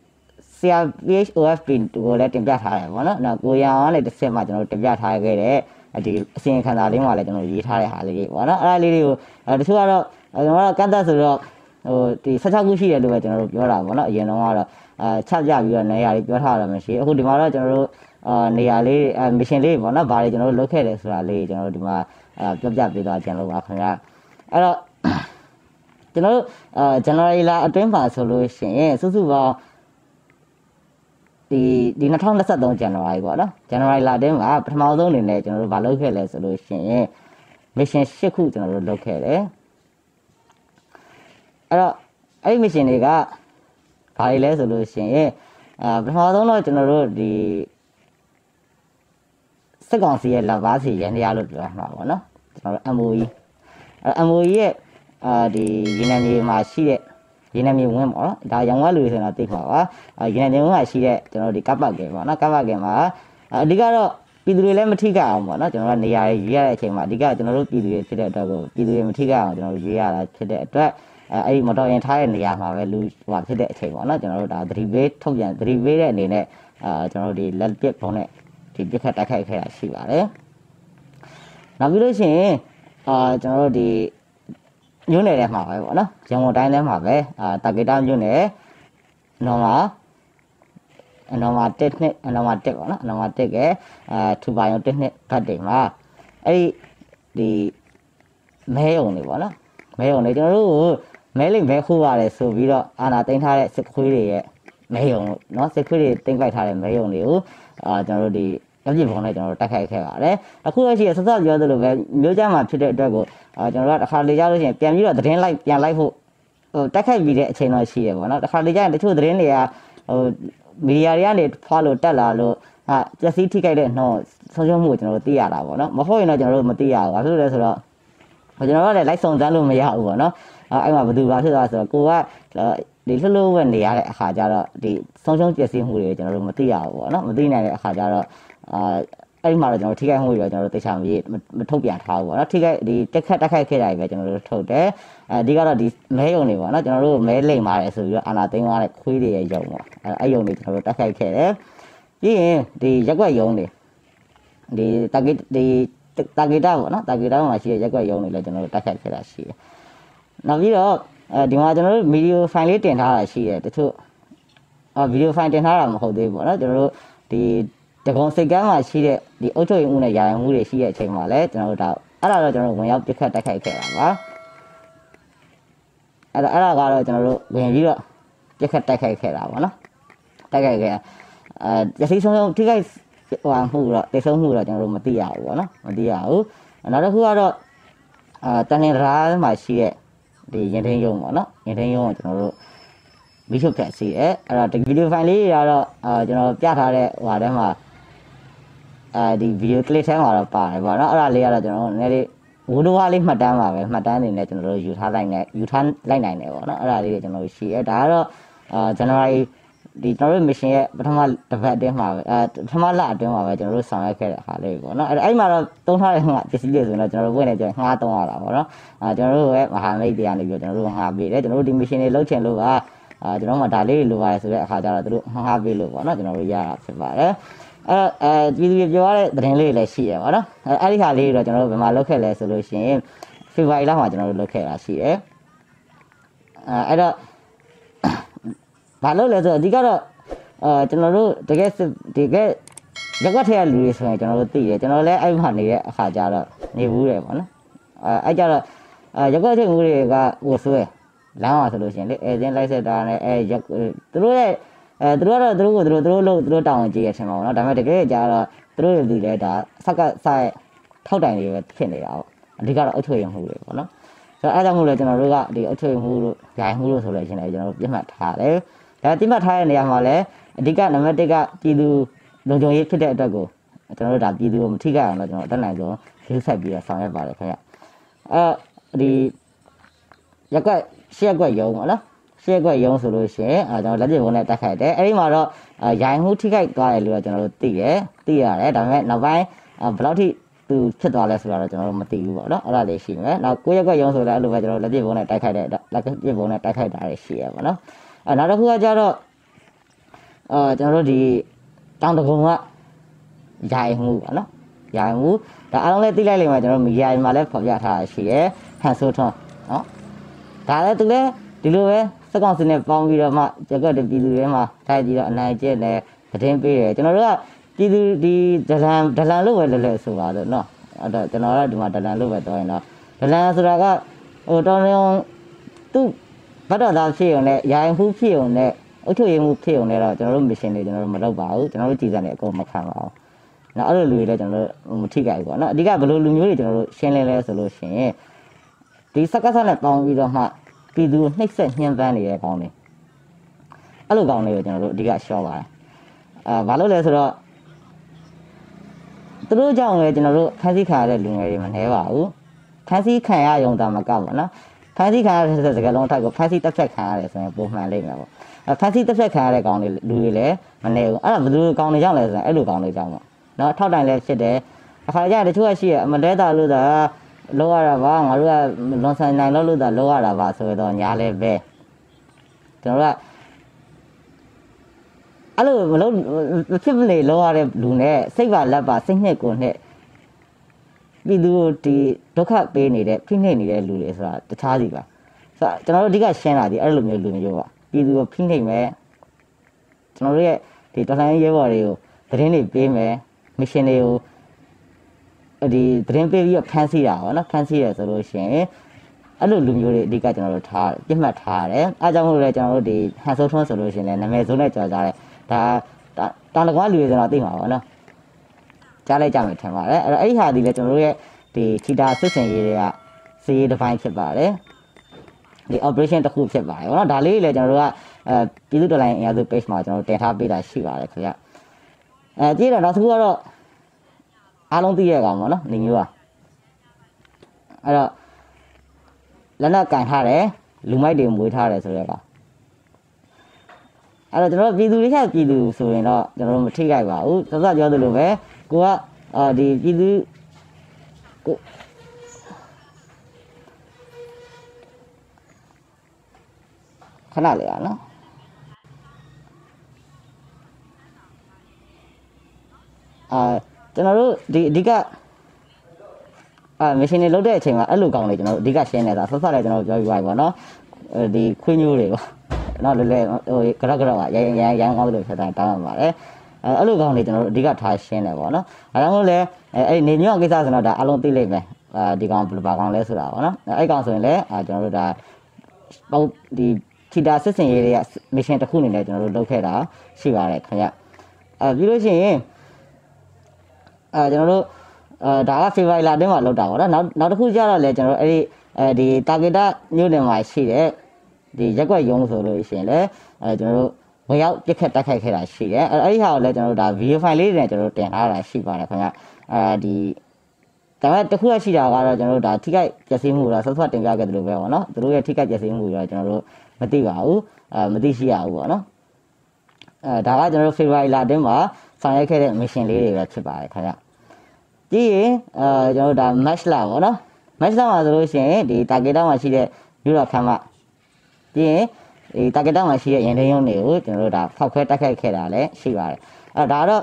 CRPH OFP ကိုလည်းတင်ပြထားတယ်ပေါ့နော်နောက်ကိုရအောင်လည်းတစ်ဆက်မှကျွန်တော်တို့တင်ပြထားခဲ့တဲ့ဒီအစီရင်ခံစာလေးမှာလည်းကျွန်တော်ရေးထားတဲ့ဟာလေးပေါ့နော်အဲ့ဒါလေးတွေကိုတချို့ကတော့ကျွန်တော်တို့ကန့်သက်ဆိုတော့ဟိုဒီ16ခုရှိတယ်လို့ပဲကျွန်တော်တို့ပြောတာပေါ့နော်အရင်တော့ကတော့ချပြပြီးတော့နေရာလေးပြောထားတာမရှိအခုဒီမှာတော့ကျွန်တော်တို့နေရာလေးmission လေးပေါ့နော်ဘာတွေကျွန်တော်တို့လုပ်ခဲ့တယ်ဆိုတာလေးကျွန်တော်တို့ဒီမှာပြောပြပေးသွားကြလို့ပါခင်ဗျာအဲ့တော့ကျွန်တော်တို့January လအတွင်းပါဆိုလို့ရှိရင်စုစုပေါင်းဒီ2023 January ပေါ့နော် January လအတွင်းမှာပထမဆုံးအနေနဲ့ကျွန်တော်တို့မလုပ်ခဲ့လဲဆိုလို့ရှိရင် mission 8ခုကျွန်တော်တို့လုပ်ခဲ့တယ်အဲ့တော့အဲ့ဒီ mission တွေကဘာတွေလဲဆိုလို့ရှိရင်ပထမဆုံးတော့ကျွန်တော်တို့ဒီစက်ကောင်စီရဲ့လက်ပါစီရန်တရားလို့ပြောမှာပေါ့နော်ကျွန်တော်တို့ MOE ရဲ့ဒီရင်းနှီးမြေမှာရှိတဲ့ရင်းနှီးမြေဝင်းပေါ့နော်ဒါရောင်ဝါလူတွေဆိုတော့သိပါပါရင်းနှီးမြေဝင်းမှာရှိတဲ့ကျွန်တော်တို့ဒီကပ်ပတ်ကဲပေါ့နော်ကပ်ပတ်ကဲမှာအဓိကတော့ပြည်သူတွေလည်းမထိကြအောင်ပေါ့နော်ကျွန်တော်တို့နေရာရေးရတဲ့အချိန်မှာအဓိကကျွန်တော်တို့ပြည်သူတွေဖြစ်တဲ့အတွက်ကိုပြည်သူတွေမထိကြအောင်ကျွန်တော်တို့ရေးရတာဖြစ်တဲ့အတွက်အဲ့ဒီမော်တော်ယာဉ်ထားတဲ့နေရာမှာပဲလူဟိုဖြစ်တဲ့အချိန်ပေါ့နော်ကျွန်တော်တို့ဒါသတိပေးထုတ်ပြန်သတိပေးတဲ့အနေနဲ့ကျွန်တော်တို့ဒီလက်ပစ်ပုံနဲ့ဒီပြက်ခတ်တိုက်ခိုက်ခဲ့တာရှိပါတယ်နောက်ပြီးလို့ရှိရင်ကျွန်တော်တို့ဒီမြို့နယ်ထဲမှာပဲပေါ့နော်ရန်ကုန်တိုင်းထဲမှာပဲတာဂီတာမြို့နယ်နော်မှာ1နှစ်ပေါ့နော်1ကထူပါရုံ1နှစ်ဘတ်တွေမှာအဲ့ဒီမဲယုံတွေပေါ့နော်မဲယုံတွေကျွန်တော်တို့မဲလိမ့်မဲခိုးရတယ်ဆိုပြီးတော့အာနာတင်ထားတဲ့စစ်ခွေးတွေရဲ့မဲယုံနော်စစ်ခွေးတွေတင်ပိုက်ထားတဲ့မဲယုံတွေကိုကျွန်တော်တို့ဒီအပြည့်ပုံနဲ့ကျွန်တော်တို့တိုက်ခိုက်ခဲ့ပါတယ်အခုရရှိရဆက်ဆက်ပြောသလိုပဲမျိုးကြားမှာဖြစ်တဲ့အတွက်ကိုကျွန်တော်တို့ကတစ်ခါလေကြားလို့ရှိရင်ပြန်ပြီးတော့သတင်းလိုက်ပြန်လိုက်ဖို့ဟိုတိုက်ခိုက်ပြီးတဲ့အချိန်တော့ရှိတယ်ပေါ့နော်တစ်ခါလေကြားရင်တချို့သတင်းတွေကဟိုမီဒီယာတွေကနေဖွာလို့တက်လာလို့ပျက်စီးထိခိုက်တဲ့နှောဆုံးရှုံးမှုကိုကျွန်တော်တို့သိရတာပေါ့နော်မဟုတ်ရင်တော့ကျွန်တော်တို့မသိရဘူးဘာဖြစ်လို့လဲဆိုတော့ကျွန်တော်တို့လည်းလိုက်စုံစမ်းလို့မရဘူးပေါ့နော်အဲ့မှာဘယ်သူဘာဖြစ်သွားဆိုတော့ကိုကဒီလှလှဝက်နေရတဲ့အခါကျတော့ဒီဆုံးရှုံးပျက်စီးမှုတွေကျွန်တော်တို့မသိရဘူးပေါ့နော်မသိနိုင်တဲ့အခါကျတော့အဲ့မှာတော့ကျွန်တော်ထိခိုက်မှုတွေကျွန်တော်တို့သိချမထုတ်ပြန်ထားဘူးပေါ့နော်ထိခိုက်ဒီတက်ခတ်တိုက်ခိုက်ခဲ့တာပဲကျွန်တော်တို့ထုတ်တယ်အဓိကတော့ဒီမဲယုံတွေပေါ့နော်ကျွန်တော်တို့မဲလိမ်ပါတယ်ဆိုပြီးတော့အာနာသိန်းသွားတဲ့ခွေးတွေရဲ့ယုံပေါ့အဲ့ယုံတွေကျွန်တော်တို့တိုက်ခိုက်ခဲ့တယ်ပြီးရင်ဒီရက်ွက်ယုံတွေဒီတာဂီတာပေါ့နော်တာဂီတာမှာရှိတဲ့ရက်ွက်ယုံတွေလည်းကျွန်တော်တို့တိုက်ခိုက်ခဲ့တာရှိတယ်နောက်ပြီးတော့ဒီမှာကျွန်တော်တို့ဗီဒီယိုဖိုင်လေးတင်ထားတာရှိတယ်တချို့ဗီဒီယိုဖိုင်တင်ထားတာမဟုတ်သေးဘူးပေါ့နော်ကျွန်တော်တို့ဒီတကုံစိတ်ကမ်းမှာရှိတဲ့ဒီအုတ်ချုပ်ရည်မှုနဲ့ရာရမှုတွေရှိတဲ့အချိန်မှာလည်းကျွန်တော်တို့ဒါအဲ့ဒါတော့ကျွန်တော်တို့ဝင်ရောက်ပြစ်ခတ်တိုက်ခိုက်ခဲ့တာပါအဲ့ဒါကတော့ကျွန်တော်တို့ဝင်ပြီးတော့ပြစ်ခတ်တိုက်ခိုက်ခဲ့တာပေါ့နော်တိုက်ခိုက်ခဲ့ပျက်စီးဆုံးထိခိုက်ဟိုမှုတော့တိတ်ဆုံးမှုတော့ကျွန်တော်တို့မသိရဘူးပေါ့နော်မသိရဘူးနောက်တစ်ခုကတော့တန်လင်ရာမှာရှိတဲ့ဒီရင်ထင်းရုံပေါ့နော်ရင်ထင်းရုံကိုကျွန်တော်တို့မီးရှို့ဖျက်ဆီးတယ်အဲ့တော့ဒီဗီဒီယိုဖိုင်လေးတွေကတော့ကျွန်တော်ပြထားတဲ့ဟိုထဲမှာဒီဗီဒီယိုကလစ်ထဲမှာတော့ပါတယ်ပေါ့နော်အဲ့ဒါလေးကတော့ကျွန်တော်တို့နည်းလေးဝိုးတော့လေးမှတ်တမ်းပါပဲမှတ်တမ်းအနေနဲ့ကျွန်တော်တို့ယူထားလိုက်နိုင်တယ်ပေါ့နော်အဲ့ဒါလေးတွေကျွန်တော်တို့ရှိတယ်ဒါကတော့January ဒီကျွန်တော်တို့ mission ရဲ့ပထမတစ်ပတ်အတွင်းမှာပဲပထမလအတွင်းမှာပဲကျွန်တော်တို့ဆောင်ရွက်ခဲ့တဲ့ဟာလေးပေါ့နော်အဲ့မှာတော့သုံးထားတဲ့ငါပစ္စည်းတွေဆိုရင်တော့ကျွန်တော်တို့ဝင်နေကြငှားသုံးရတာပေါ့နော်ကျွန်တော်တို့ရဲ့မဟာမိတ်တွေကနေပြီးတော့ကျွန်တော်တို့ငှားပေးတယ်ကျွန်တော်တို့ဒီ mission တွေလုပ်ချင်လို့ကကျွန်တော်မှဒါလေးလိုပါတယ်ဆိုတဲ့အခါကျတော့သူတို့ငှားပေးလို့ပေါ့နော်ကျွန်တော်တို့ရတာဖြစ်ပါတယ်ပြည်သူတွေပြောရတဲ့သတင်းလေးတွေလည်းရှိရပါတော့အဲ့ဒီဟာလေးတွေတော့ကျွန်တော်တို့ဘယ်မှာလုပ်ခဲ့လဲဆိုလို့ရှိရင် February လမှာကျွန်တော်တို့လုပ်ခဲ့တာရှိတယ်အဲ့တော့ဘာလို့လဲဆိုတော့အဓိကတော့ကျွန်တော်တို့တကယ်ရက်ွက်ထဲကလူတွေဆိုရင်ကျွန်တော်တို့သိတယ်ကျွန်တော်လည်းအဲ့မှာနေတဲ့အခါကျတော့နေဘူးတယ်ပေါ့နော်အဲ့ကြတော့ရက်ွက်ထဲမှုတွေကဟိုဆွဲလမ်းမှာဆိုလို့ရှိရင်လေအဲချင်းလိုက်ဆက်တာနဲ့သူတို့ရဲ့သူတို့ကတော့သူတို့တောင်းဝင်ကြည့်ရထင်ပါဘောနော်ဒါပေမဲ့တကယ်ကြတော့သူတို့ရဲ့လူတွေဒါဆက်ကဆိုင်ထောက်တိုင်တွေပဲဖြစ်နေတာပေါ့အဓိကတော့အထွေမှုတွေပေါ့နော်ဆိုတော့အဲ့ဒါမို့လဲကျွန်တော်တို့ကဒီအထွေမှုတို့ဂျိုင်မှုတို့ဆိုလို့ရှိရင်ကျွန်တော်တို့ပြတ်မှတ်ထားတယ်ဒါပြတ်မှတ်ထားတဲ့နေရာမှာလည်းအဓိကနံပါတ်1ကပြည်သူလုံခြုံရေးဖြစ်တဲ့အတွက်ကိုကျွန်တော်တို့ဒါပြည်သူကိုမထိခိုက်အောင်တော့ကျွန်တော်အတက်နိုင်ဆုံးဂရုစိုက်ပြီးတော့ဆောင်ရွက်ပါတယ်ခင်ဗျဒီရက်ကွက်ရှက်ကွက်ရုံပေါ့နော်ရှက်ကွက်ရုံဆိုလို့ရှိရင်ကျွန်တော်လက်ပြဘုံနဲ့တက်ခိုက်တယ်အဲ့ဒီမှာတော့ရိုင်မှုထိခိုက်သွားတယ်လို့ကျွန်တော်တို့သိရတယ်ဒါပေမဲ့နောက်ပိုင်းဘယ်လောက်ထိသူဖြစ်သွားလဲဆိုတော့ကျွန်တော်တို့မသိဘူးပေါ့နော်အဲ့ဒါလေးရှိမယ်နောက်ကိုရက်ကွက်ရုံဆိုတာအဲ့လိုပဲကျွန်တော်လက်ပြဘုံနဲ့တိုက်ခိုက်တဲ့လက်ပြဘုံနဲ့တိုက်ခိုက်တာတွေရှိရပါတော့နောက်တစ်ခုကကြတော့ကျွန်တော်တို့ဒီတောင်တကုံကရိုင်မှုပေါ့နော်ရိုင်မှုဒါအားလုံးလည်းသိလိုက်လိမ့်မယ်ကျွန်တော်မီဒီယာမှာလည်းဖော်ပြထားတာရှိတယ်ဟန်ဆိုထွန်းနော်ဒါလည်းသူလည်းဒီလိုပဲစက်ကောင်စနဲ့ပေါင်းပြီးတော့မှကြက်ကတပြည်သူတွေမှာတိုက်ပြီးတော့အနိုင်ကျက်နဲ့သတင်းပေးတယ်ကျွန်တော်တို့ကပြည်သူဒီဒလန်လို့ပဲလဲဆိုပါတော့နော်အဲ့တော့ကျွန်တော်ကဒီမှာဒလန်လို့ပဲပြောရင်တော့ဒလန်ဆိုတာကဟိုတော်တော်သူဘတ်တော်သားဖြစ်ုံနဲ့ရိုင်မှုဖြစ်ုံနဲ့အုတ်ချုပ်ရည်မှုဖြစ်ုံနဲ့တော့ကျွန်တော်တို့ mission တွေကျွန်တော်တို့မလုပ်ပါဘူးကျွန်တော်တို့ကြည်စံနေအကုန်မခံပါဘူးနော်အဲ့လိုလူတွေလည်းကျွန်တော်တို့မထိကြဘူးပေါ့နော်အဓိကဘယ်လိုလူမျိုးတွေကျွန်တော်တို့ရှင်းလင်းလဲဆိုလို့ရှိရင်ဒီစက္ကစနဲ့ပေါင်းပြီးတော့မှပြည်သူနှိပ်စက်ညှဉ်းပန်းနေတဲ့ကောင်းတွေအဲ့လိုကောင်းတွေကိုကျွန်တော်တို့အဓိကရှော့ပါတယ်ဘာလို့လဲဆိုတော့သူတို့ကြောင့်လည်းကျွန်တော်တို့ဖန်ဆီးခံရတဲ့လူငယ်တွေမနှဲပါဘူးဖန်ဆီးခံရရုံသာမကပါနော်ဖန်ဆီးခံရတဲ့စကားလုံးထိုက်ကိုဖန်ဆီးတက်ဖြတ်ခံရတယ်ဆိုရင်ပုံမှန်လိမ့်မယ်ပေါ့ဖန်ဆီးတက်ဖြတ်ခံရတဲ့ကောင်တွေလူတွေလည်းမနှဲဘူးအဲ့ဒါဘယ်လိုကောင်တွေကြောင့်လဲဆိုရင်အဲ့လိုကောင်တွေကြောင့်ပေါ့နော်ထောက်တိုင်လည်းဖြစ်တယ်အခါကျတချို့ကရှိရအမတဲတာလို့သာလောက်ရတာပါငါတို့ကလွန်ဆိုင်နိုင်လို့သာလောက်ရတာပါဆိုတော့ညာလဲပဲကျွန်တော်ကအဲ့လိုမလို့ဖြစ်မနေလောက်ရတဲ့လူနဲ့စိတ်ပါလက်ပါစိတ်နှစ်ကိုနဲ့ပြည်သူဒီဒုက္ခပေးနေတဲ့ဖိနှိပ်နေတဲ့လူတွေဆိုတာတခြားစီပါဆိုတော့ကျွန်တော်တို့အဓိကရှင်းတာဒီအဲ့လိုမျိုးလူမျိုးပါပြည်သူကိုဖိနှိပ်မယ်ကျွန်တော်တို့ရဲ့ဒီတော်လှန်ရေးရဲဘော်တွေကိုသတင်းတွေပေးမယ်မစ်ရှင်တွေကိုဒီသတင်းပေးပြီးတော့ဖန်ဆီးတာပေါ့နော်ဖန်ဆီးရဆိုလို့ရှိရင်အဲ့လိုလူမျိုးတွေအဓိကကျွန်တော်တို့ထားပြတ်မှတ်ထားရတယ်အားကြောင့်မို့လဲကျွန်တော်တို့ဒီဟန်ဆိုးထွန်းဆိုလို့ရှိရင်လည်းနာမည်စုံနဲ့ကြော်ကြတယ်ဒါတောင်တကွာလူတွေဆိုတော့သိမှာပေါ့နော်ကြားလိုက်ကြမယ်ထင်ပါတယ်အဲ့တော့အဲ့ဒီဟာဒီလဲကျွန်တော်တို့ရဲ့ဒီချီတာစစ်စင်ရေးတွေကစီးရေးတစ်ပိုင်းဖြစ်ပါတယ်ဒီ operation တစ်ခုဖြစ်ပါတယ်ပေါ့နော်ဒါလေးလည်းကျွန်တော်တို့ကပြည်သူ့တော်လှန်ရေးအင်အားစု page မှာကျွန်တော်တို့တင်ထားပေးတာရှိပါတယ်ခင်ဗျကြည့်တော့နောက်တစ်ခုကတော့အားလုံးသိရကောင်ပေါ့နော်နေမျိုးอ่ะအဲ့တော့လက်နက်ကန်ထားတယ်လူမိုက်တွေမွေးထားတယ်ဆိုတော့ကောင်အဲ့တော့ကျွန်တော်ပြည်သူတွေချက်ပြည်သူဆိုရင်တော့ကျွန်တော်တို့မထိခိုက်ပါဘူးသတ်ပြောသလိုပဲကိုကဒီပြည်သူကိုခဏလေးอ่ะနော်ကျွန်တော်တို့ဒီအဓိကmachine တွေလုတ်တဲ့အချိန်မှာအဲ့လိုကောင်းလေကျွန်တော်တို့အဓိကရှင်းနေတာဆက်ဆက်လည်းကျွန်တော်ပြောပြပါပါနော်ဒီခွေးမျိုးတွေပေါ့နော်လဲဟိုကရပါရိုင်းကောင်းလို့ဖြစ်တာတောင်းရပါတယ်အဲ့လိုကောင်းလေကျွန်တော်တို့အဓိကထားရှင်းတယ်ပေါ့နော်အဲဒါမှမဟုတ်လဲအဲ့နေညော့ကိစ္စဆိုတော့ဒါအလုံးသိလိမ့်မယ်ဒီကောင်ဘယ်လိုပါကောင်းလဲဆိုတာပေါ့နော်အဲ့ကောင်ဆိုရင်လည်းကျွန်တော်တို့ဒါဒီချီတာစစ်စင်ရေးတွေက mission တစ်ခုအနေနဲ့ကျွန်တော်တို့လုပ်ခဲ့တာရှိပါတယ်ခင်ဗျပြီးလို့ရှိရင်ကျွန်တော်တို့ဒါက February လအတွင်းမှာလောက်တာပေါ့နော်နောက်တစ်ခုကျတော့လေကျွန်တော်အဲ့ဒီတာဂီတာမြို့နယ်မှာရှိတဲ့ဒီရက်ွက်ရုံးဆိုလို့ရှိရင်လေကျွန်တော်တို့ဝင်ရောက်ပြစ်ခတ်တိုက်ခိုက်ခဲ့တာရှိတယ်အဲ့ဒီဟာကိုလည်းကျွန်တော်တို့ဒါ video file လေးတွေနဲ့ကျွန်တော်တို့တင်ထားတာရှိပါတယ်ခင်ဗျဒီဒါပေမဲ့တစ်ခုရှိတာကတော့ကျွန်တော်တို့ဒါထိခိုက်ပျက်စီးမှုတော့ဆော့ဆော့တင်ပြခဲ့တယ်လို့ပဲပေါ့နော်သူတို့ရဲ့ထိခိုက်ပျက်စီးမှုတော့ကျွန်တော်တို့မသိပါဘူးမသိရှိရဘူးပေါ့နော်ဒါကကျွန်တော်တို့ February လအတွင်းမှာဆောင်ရွက်ခဲ့တဲ့ mission လေးတွေပဲဖြစ်ပါတယ်ခင်ဗျကြည့်ရင်ကျွန်တော်တို့ဒါ match လာပေါ့နော် match လာမှာဆိုလို့ရှိရင်ဒီ target မှာရှိတဲ့မြို့တော်ခမ်းမကြည့်ရင်ဒီ target မှာရှိတဲ့ရင်ထင်းရုံးတွေကိုကျွန်တော်တို့ဒါဖောက်ခွဲတိုက်ခိုက်ခဲ့တာလည်းရှိပါတယ်ဒါတော့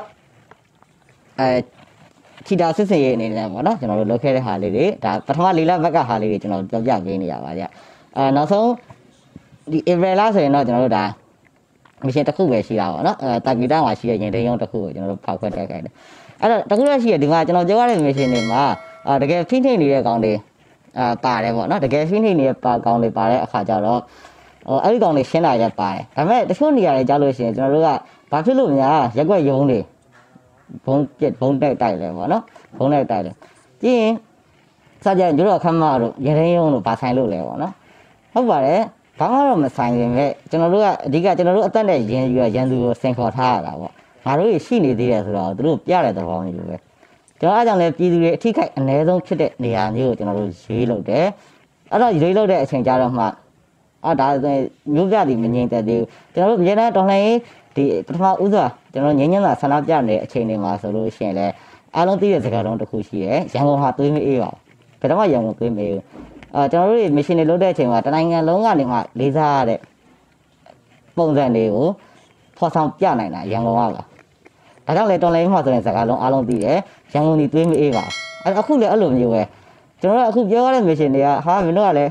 ချီတာစစ်စင်ရေးအနေနဲ့ပေါ့နော်ကျွန်တော်တို့လုပ်ခဲ့တဲ့ဟာလေးတွေဒါပထမ၄လဘက်ကဟာလေးတွေကျွန်တော်ပြောပြပေးနေရပါကြနောက်ဆုံးဒီ April လဆိုရင်တော့ကျွန်တော်တို့ဒါ mission တစ်ခုပဲရှိတာပေါ့နော်တာဂီတာမှာရှိတဲ့ရင်ထင်းရုံးတစ်ခုကိုကျွန်တော်တို့ဖောက်ခွဲတိုက်ခိုက်တယ်အဲ့တော့တစ်ခုလည်းရှိရဒီမှာကျွန်တော်ပြောရတဲ့ mission တွေမှာတကယ်ဖိနှိပ်နေတဲ့ကောင်တွေပါတယ်ပေါ့နော်တကယ်ဖိနှိပ်နေတဲ့ကောင်တွေပါတဲ့အခါကျတော့အဲ့ဒီကောင်တွေရှင်းတာရပါတယ်ဒါပေမဲ့တချို့နေရာတွေကြားလို့ရှိရင်ကျွန်တော်တို့ကဘာဖြစ်လို့များရက်ွက်ရုံးတွေဘုံတိုက်တယ်ပေါ့နော်ဘုံတိုက်တယ်ကြည့်ရင်စကြညတို့ခမ်းမတို့ရရင်ရုံးတို့ဗာဆိုင်လို့လဲပေါ့နော်ဟုတ်ပါတယ်ဘာမှတော့မဆိုင်ရင်ပဲကျွန်တော်တို့ကအဓိကကျွန်တော်တို့အသက်နဲ့ရန်သူကိုစင်ခေါ်ထားရတာပေါ့ငါတို့ရှိနေသေးတယ်ဆိုတော့သူတို့ပြတဲ့သဘောမျိုးပဲကျွန်တော်အားကြောင့်လည်းပြည်သူတွေအထိခိုက်အ ਨੇ ဆုံးဖြစ်တဲ့နေရာမျိုးကိုကျွန်တော်တို့ရေးလုပ်တယ်အဲ့တော့ရေးလုပ်တဲ့အချိန်ကြတော့မှဒါဆိုရင်မျိုးပြသည်မငြိမ်သက်သေးဘူးကျွန်တော်တို့အရင်ကတော်လှန်ရေးဒီပထမဦးစွာကျွန်တော်ငင်းသာဆန္ဒပြနေတဲ့အချိန်တွေမှာဆိုလို့ရှိရင်လည်းအားလုံးသိတဲ့စကားလုံးတစ်ခုရှိတယ်ရန်ကုန်ဟာသွေးမအေးပါဘူးဘယ်တော့မှရန်ကုန်သွေးမအေးဘူးကျွန်တော်တို့ mission တွေလုပ်တဲ့အချိန်မှာတနိုင်ငံလုံးကနေမှလေးစားရတဲ့ပုံစံတွေကိုဖော်ဆောင်ပြနိုင်တာရန်ကုန်ကပါဒါကြောင့်လေတော်လိုင်းမှာဆိုရင်စကားလုံးအားလုံးသိတယ်ရန်ကုန်ဒီသွေးမအေးပါဘူးအခုလည်းအဲ့လိုမျိုးပဲကျွန်တော်တို့အခုပြောရတဲ့ mission တွေကဟာမင်းတို့ကလည်း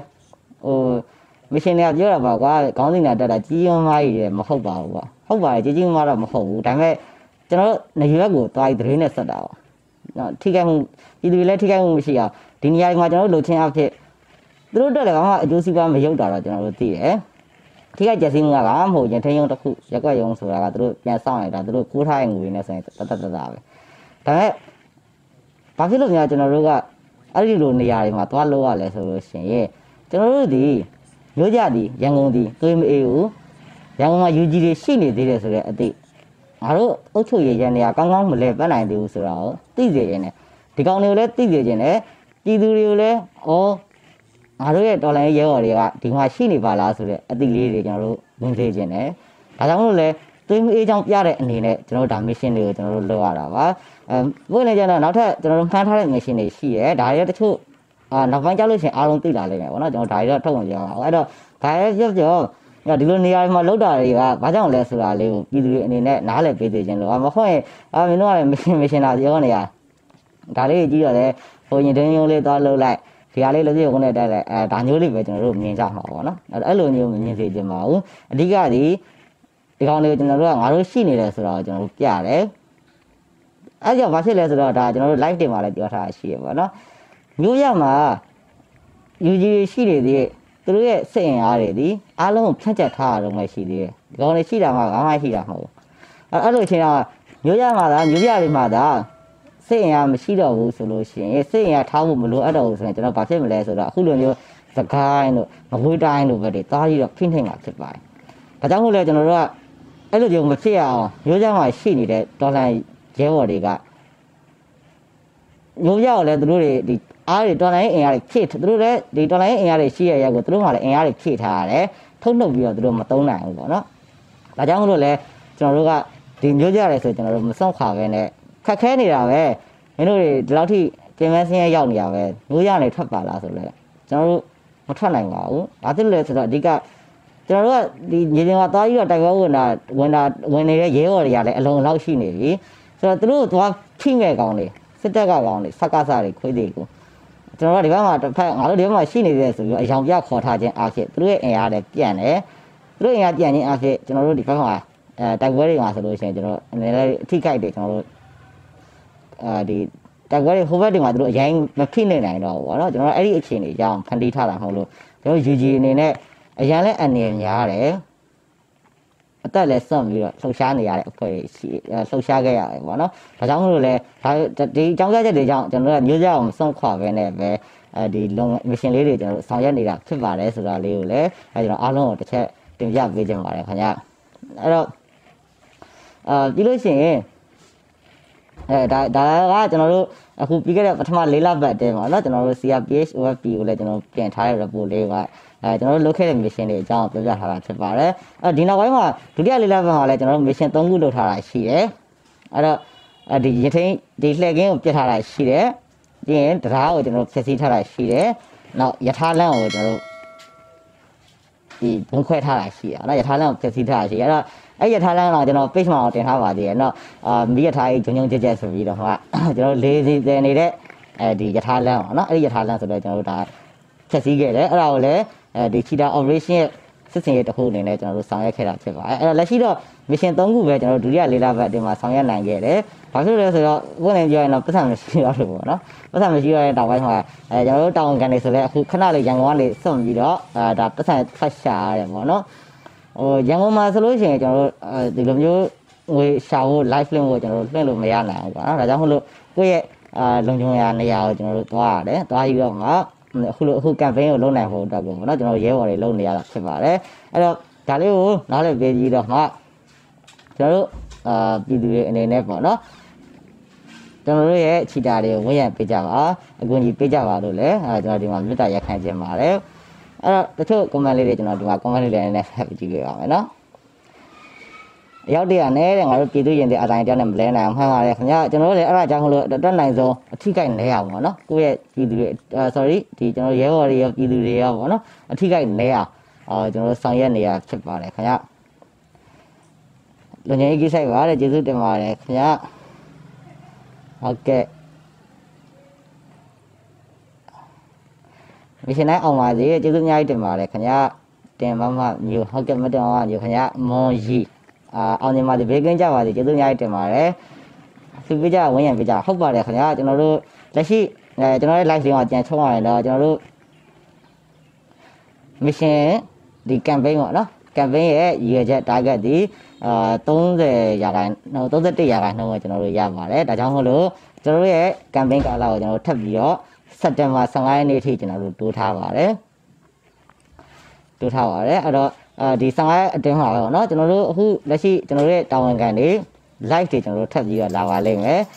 mission တွေကပြောတာပါကွာခေါင်းစဉ်နဲ့တက်တာကြီးမားမားကြီးမဟုတ်ပါဘူးကွာဟုတ်ပါတယ်ကြီးမားတော့မဟုတ်ဘူးဒါပေမဲ့ကျွန်တော်တို့နေရွက်ကိုသွားပြီးသတင်းနဲ့ဆက်တာပေါ့နော်ထိခိုက်မှုပြည်သူတွေလည်းထိခိုက်မှုမရှိအောင်ဒီနေရာမှာကျွန်တော်တို့လှုပ်ချင်းအဖြစ်သူတို့တက်လည်းဘာမှအကျိုးစီးပွားမရုပ်တာတော့ကျွန်တော်တို့သိတယ်ထိခိုက်ကြစီမှုကဘာမှမဟုတ်ရင်ထင်းရုံတစ်ခုရက်ွက်ရုံဆိုတာကသူတို့ပြန်ဆောင်ရတာသူတို့ကိုးထားတဲ့ငွေနဲ့ဆိုရင်တတပဲဒါပေမဲ့ဘာဖြစ်လို့များကျွန်တော်တို့ကအဲ့ဒီလိုနေရာတွေမှာသွားလို့ရလဲဆိုလို့ရှိရင်ကျွန်တော်တို့ဒီမျိုးကြသည်ရန်ကုန်သည်သွေးမအေးဘူးရန်ကုန်မှာ UG တွေရှိနေသေးတယ်ဆိုတဲ့အသိငါတို့အုတ်ချုပ်ရရန်နေရာကောင်းကောင်းမလဲပတ်နိုင်သေးဘူးဆိုတော့သိစေရင်လည်းဒီကောင်တွေကိုလည်းသိစေခြင်းနဲ့ပြည်သူတွေကိုလည်းငါတို့ရဲ့တော်လိုင်းရဲဘော်တွေကဒီမှာရှိနေပါလားဆိုတဲ့အသိလေးတွေကျွန်တော်တို့ဝင်စေခြင်းနဲ့ဒါကြောင့်မို့လို့လဲသွေးမအေးချောင်းပြတဲ့အနေနဲ့ကျွန်တော်တို့ဒါ mission တွေကိုကျွန်တော်တို့လုပ်ရတာပါဘုန်းကြီးကျတော့နောက်ထပ်ကျွန်တော်တို့မှန်းထားတဲ့ mission တွေရှိရဲဒါတွေတချို့နောက်ပိုင်းကြောက်လို့ရှိရင်အားလုံးသိလာလိမ့်မယ်ပေါ့နော်ကျွန်တော်ဒါတွေတော့ထုတ်ဝင်ကြအောင်အဲ့တော့ဒါရဲပြောဒီလိုနေရာမှာလောက်တာတွေကဘာကြောင့်လဲဆိုတာလေးကိုပြည်သူတွေအနေနဲ့နားလည်ပေးသေးခြင်းလို့မဟုတ်ရင်မင်းတို့ကလည်း mission လာပြောနေရဒါလေးကြီးတော့လေဟိုရင်တင်းရုံးလေးသွားလှုပ်လိုက်ဒီဟာလေးလက်ပြကုန်းနဲ့တက်လိုက်ဒါမျိုးလေးပဲကျွန်တော်တို့မြင်ကြမှာပေါ့နော်အဲ့လိုမျိုးမမြင်စေချင်ပါဘူးအဓိကဒီကောင်လေးကျွန်တော်တို့ကငါတို့ရှိနေတယ်ဆိုတော့ကျွန်တော်တို့ပြတယ်အဲ့ကြောင့်ဘာဖြစ်လဲဆိုတော့ဒါကျွန်တော်တို့ live တင်မှာလည်းပြောထားရှိရပါတော့မျိုးရမှာ UG ရှိနေသေးတယ်သူတို့ရဲ့စိတ်အင်အားတွေဒီအားလုံးကိုဖြန့်ကျက်ထားရတော့မှရှိသေးတယ်ဒီကောင်လေးရှိတာမှဘာမှရှိတာမဟုတ်ဘူးအဲ့လိုအချိန်ကမျိုးရမှာဒါမျိုးရတွေမှာဒါစိတ်အင်အားမရှိတော့ဘူးဆိုလို့ရှိရင်စိတ်အင်အားထားဖို့မလိုအပ်တော့ဘူးဆိုရင်ကျွန်တော်ဘာဖြစ်မလဲဆိုတော့အခုလိုမျိုးစကိုင်းတို့မကွေးတိုင်းတို့ပဲတွေတားပြီးတော့ဖိနှိပ်မှာဖြစ်ပါတယ်ဒါကြောင့်မို့လဲကျွန်တော်တို့ကအဲ့လိုမျိုးမဖြစ်အောင်မျိုးရမှာရှိနေတဲ့ဒေါ်လာရဲဘော်တွေကမျိုးရကိုလည်းသူတို့တွေဒီအားတွေတော်လိုင်းအင်အားတွေဖြည့်သူတို့လည်းဒီတော်လိုင်းအင်အားတွေရှိရရက်ကိုသူတို့မှလည်းအင်အားတွေဖြည့်ထားရတယ်ထုတ်နှုတ်ပြီးတော့သူတို့မသုံးနိုင်ဘူးပေါ့နော်ဒါကြောင့်မို့လို့လဲကျွန်တော်တို့ကဒီမျိုးကြရတယ်ဆိုကျွန်တော်တို့မစောင့်ခါပဲနဲ့ခက်ခဲနေတာပဲမင်းတို့တွေဒီလောက်ထိပြင်ပန်းစင်းရရောက်နေရပဲမျိုးရနေထွက်ပါလားဆိုလဲကျွန်တော်တို့မထွက်နိုင်ပါဘူးဘာဖြစ်လို့လဲဆိုတော့အဓိကကျွန်တော်တို့ကဒီညီချင်းကသွားပြီးတော့တိုက်ပွဲဝင်နေတဲ့ရဲဘော်တွေကလည်းအလုံးလောက်ရှိနေပြီဆိုတော့သူတို့သွားဖိမဲ့ကောင်းနေစစ်တပ်ကကောင်းနေစကားစားတွေခွေးတွေကိုကျွန်တော်တို့ဒီဘက်မှာတစ်ဖက်ငါတို့ဒီဘက်မှာရှိနေတယ်ဆိုပြီးအယောင်ပြခေါ်ထားခြင်းအားဖြင့်သူတို့ရဲ့အင်အားတွေပြန့်တယ်သူတို့အင်အားပြန့်ခြင်းအားဖြင့်ကျွန်တော်တို့ဒီဘက်မှာတိုက်ပွဲတွေမှာဆိုလို့ရှိရင်ကျွန်တော်အနေနဲ့အထိခိုက်တွေကျွန်တော်တို့ဒီတိုက်ပွဲတွေဟိုဘက်တွေမှာသူတို့အရင်မဖိနေနိုင်တော့ဘူးပေါ့နော်ကျွန်တော်အဲ့ဒီအခြေအနေကြောင့်ဖန်တီးထားတာမဟုတ်လို့ကျွန်တော် UG အနေနဲ့အရင်လဲအနေများတယ်အသက်လည်းစွန့်ပြီးတော့လှုပ်ရှားနေရတဲ့အဖွဲ့ရှိလှုပ်ရှားခဲ့ရတယ်ပေါ့နော်ဒါကြောင့်မလို့လဲဒီအကြောင်းပြချက်တွေကြောင့်ကျွန်တော်တို့ကမျိုးကြအောင်စွန့်ခွာပဲနဲ့ပဲဒီမရှင်လေးတွေကျွန်တော်တို့ဆောင်ရွက်နေတာဖြစ်ပါတယ်ဆိုတာလေးကိုလည်းကျွန်တော်အားလုံးကိုတစ်ချက်တင်ပြပေးချင်ပါတယ်ခင်ဗျအဲ့တော့ပြီးလို့ရှိရင်ဒါကကျွန်တော်တို့အခုပြီးခဲ့တဲ့ပထမ၄လပတ်တည်းပေါ့နော်ကျွန်တော်တို့ CRPH OFP ကိုလည်းကျွန်တော်ပြင်ထားတဲ့ report လေးကကျွန်တော်တို့လုပ်ခဲ့တဲ့ mission တွေအကြောင်းပြောပြထားတာဖြစ်ပါတယ်ဒီနောက်ပိုင်းမှာဒုတိယ၄လပတ်မှာလည်းကျွန်တော်တို့ mission 3ခုလုပ်ထားတာရှိတယ်အဲ့တော့ဒီရထင်းဒီလှည့်ကင်းကိုပြတ်ထားတာရှိတယ်ပြီးရင်တရားကိုကျွန်တော်ဖြည့်ဆည်းထားတာရှိတယ်နောက်ယထာလန့်ကိုကျွန်တော်တို့ဒီဘုံခွဲထားတာရှိတယ်နော်ယထာလန့်ကိုဖြည့်ဆည်းထားတာရှိတယ်အဲ့တော့အဲ့ယထာလန့်တော့ကျွန်တော် page မှာတင်ထားပါသေးတယ်နော်မိယထာကြီးဂျုံဂျုံကြက်ကြက်ဆိုပြီးတော့ကျွန်တော်လေးစီတင်နေတဲ့ဒီယထာလန့်ပေါ့နော်အဲ့ဒီယထာလန့်ဆိုတော့ကျွန်တော်တို့ဒါဖြည့်ဆည်းခဲ့တယ်အဲ့ဒါကိုလည်းဒီ cheetah operation ရဲ့စစ်စင်ရေးတစ်ခုအနေနဲ့ကျွန်တော်တို့ဆောင်ရွက်ခဲ့တာဖြစ်ပါတယ်အဲ့တော့လက်ရှိတော့ mission 3ခုပဲကျွန်တော်တို့ဒုတိယ၄လပတ်အတွင်းမှာဆောင်ရွက်နိုင်ခဲ့တယ်ဘာဖြစ်လို့လဲဆိုတော့ဘုန်းကြီးပြောရင်တော့ပတ်စံမရှိတော့လို့ပေါ့နော်ပတ်စံမရှိတော့တဲ့တောင်ပိုင်းမှာကျွန်တော်တို့တောင်ကန်နေဆိုလဲအခုခဏလေးရန်ကုန်ကနေစွန့်ပြီးတော့ဒါပတ်စံဖတ်ရှာရတယ်ပေါ့နော်ရန်ကုန်မှာဆိုလို့ရှိရင်ကျွန်တော်တို့ဒီလိုမျိုးငွေရှာဖို့ live link ကိုကျွန်တော်တို့လွှင့်လို့မရနိုင်ဘူးပေါ့နော်ဒါကြောင့်မို့လို့ကိုယ့်ရဲ့လုံခြုံရာနေရာကိုကျွန်တော်တို့သွားရတယ်သွားပြီးတော့မှအခု campaign ကိုလုပ်နိုင်ဖို့အတွက်ပေါ့နော်ကျွန်တော်ရဲဘော်တွေလုပ်နေရတာဖြစ်ပါတယ်အဲ့တော့ဒါလေးကိုနားလည်ပေးပြီးတော့မှကျွန်တော်တို့ပြည်သူတွေအနေနဲ့ပေါ့နော်ကျွန်တော်တို့ရဲ့ချီတာတွေကိုဝန်းရံပေးကြပါအကူအညီပေးကြပါလို့လည်းကျွန်တော်ဒီမှာမေတ္တာရက်ခံခြင်းပါတယ်အဲ့တော့တချို့ comment လေးတွေကျွန်တော်ဒီမှာ comment လေးတွေနဲ့ဖတ်ကြည့်ပေးပါမယ်နော်ရောက်တဲ့အနေနဲ့ငါတို့ပြည်သူရင်တဲ့အတိုင်းတောင်းနဲ့မလဲနိုင်အောင်မှန်ပါတယ်ခင်ဗျာကျွန်တော်တို့လည်းအဲ့ဒါကြောင့်မလို့တက်နိုင်ဆုံးအထိကိုက်နေအောင်ပေါ့နော်ကိုယ့်ရဲ့ပြည်သူတွေsorry ဒီကျွန်တော်ရဲဘော်တွေရောပြည်သူတွေရောပေါ့နော်အထိကိုက်နေအောင်ကျွန်တော်ဆောင်ရွက်နေရဖြစ်ပါတယ်ခင်ဗျာလုံငယ်ကြီးဆိုင်ပါတဲ့ကျေးဇူးတင်ပါတယ်ခင်ဗျာဟုတ်ကဲ့မရှင်နိုင်အောင်ပါစေကျေးဇူးအများကြီးတင်ပါတယ်ခင်ဗျာတင်မမမျိုးဟုတ်ကဲ့မတင်ပါဘူးခင်ဗျာမွန်ကြီးအောင်နေပါစေဘေးကင်းကြပါစေကျေးဇူးအများကြီးတင်ပါတယ်သူပြကြဝင်းရံပြကြဟုတ်ပါတယ်ခင်ဗျာကျွန်တော်တို့လက်ရှိကျွန်တော်ရဲ့ live လေးမှာကြံချုံရတယ်တော့ကျွန်တော်တို့ mission ဒီ campaign ပေါ့နော် campaign ရဲ့ရည်ရွယ်ချက် target ဒီ30ရာခိုင်နှုန်း31ရာခိုင်နှုန်းကိုကျွန်တော်တို့ရပါတယ်ဒါကြောင့်မို့လို့ကျွန်တော်တို့ရဲ့ campaign ကာလကိုကျွန်တော်တို့ထပ်ပြီးတော့စက်တင်ဘာ15ရက်နေ့ထိကျွန်တော်တို့တိုးထားပါတယ်အဲ့တော့ဒီ15ရက်အတွင်းမှာပေါ့နော်ကျွန်တော်တို့အခုလက်ရှိကျွန်တော်တို့ရဲ့တာဝန်ခံတွေ live တွေကျွန်တော်တို့ထပ်ပြီးတော့လာပါလိမ့်မယ်